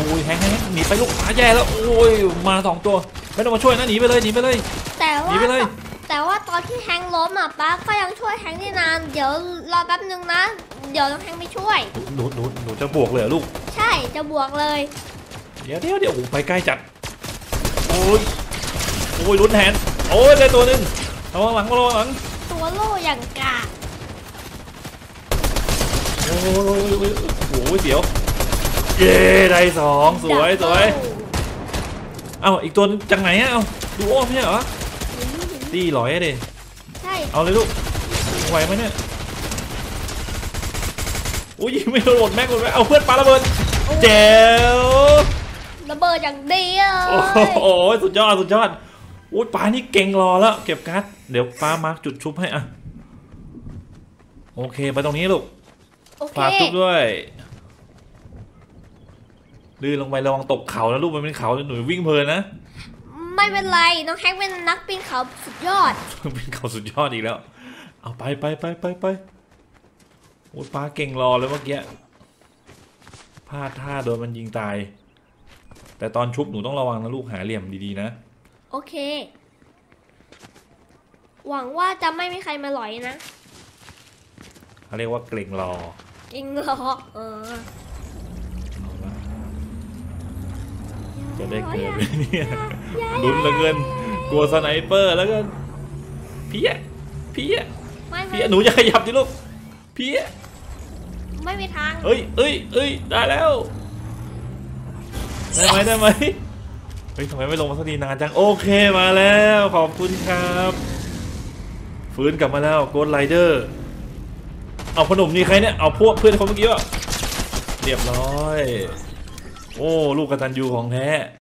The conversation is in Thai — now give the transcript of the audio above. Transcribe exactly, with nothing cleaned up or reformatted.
ยแฮงแฮงหนีไปลูกหมาแย่แล้วโอ้ยมาสองตัวไม่ต้องมาช่วยนะหนีไปเลยหนีไปเลยแต่ว่าหนีไปเลยแต่ว่าตอนที่แฮงล้มอ่ะป้าก็ยังช่วยแฮงได้นานเดี๋ยวรอแป๊บนึงนะเดี๋ยวน้องแฮงไปช่วยหนูหนูหนูจะบวกเลยลูกใช่จะบวกเลยเดี๋ยวเดี๋ยวเดี๋ยวไปใกล้จัดโอ้ยโอ้ยลุ้นแทนโอ้ยได้ตัวหนึ่งระวังหลังระวังหลังตัวโล่อย่างกาโอ้ยโอ้ยเดี๋ยวเย้ได้สองสวยสวยเอ้าอีกตัวจากไหนอะเอ้าดูโอ้ไม่ใช่เหรอตีหลอยดิใช่เอาเลยลูกไหวไหมเนี่ยโอ้ยไม่โดนแม็กโดนแม็กเอาเพื่อนปาระเบิดเจ๋วระเบิดอย่างดีเลยโอ้โหสุดยอดสุดยอดโอ้ยปานี่เก่งรอแล้วเก็บการ์ดเดี๋ยวป้ามาร์กจุดชุบให้อ่ะโอเคไปตรงนี้ลูกฝากชุบด้วยลื่นลงไประวังตกเขานะลูกมันเป็นเขาหนูวิ่งเพลินนะไม่เป็นไรน้องแฮกเป็นนักปีนเขาสุดยอดปีนเขาสุดยอดอีกแล้วเอาไปไปไปไปไปโอ้ยป้าเก่งรอเลยเมื่อกี้พลาดท่าโดนมันยิงตายแต่ตอนชุบหนูต้องระวังนะลูกหาเหลี่ยมดีๆนะโอเคหวังว่าจะไม่มีใครมาหลอยนะเขาเรียกว่าเกรงรอเกรงรอเออจะได้เกิดไหมเนี่ยลุ้นเหลือเกินกลัวสไนเปอร์แล้วก็พี่อะพี่อะพี่หนูจะขยับดิลูกพี่ไม่มีทางเอ้ยเอ้ยเอ้ยได้แล้วได้ไหมได้ไหมเฮ้ยทำไมไม่ลงมาสักทีนานจังโอเคมาแล้วขอบคุณครับฟื้นกลับมาแล้วโกดไลเดอร์เอาขนมนี่ใครเนี่ยเอาพวกเพื่อนคนเมื่อกี้วะเรียบร้อยโอ้ลูกกตัญญูของแท้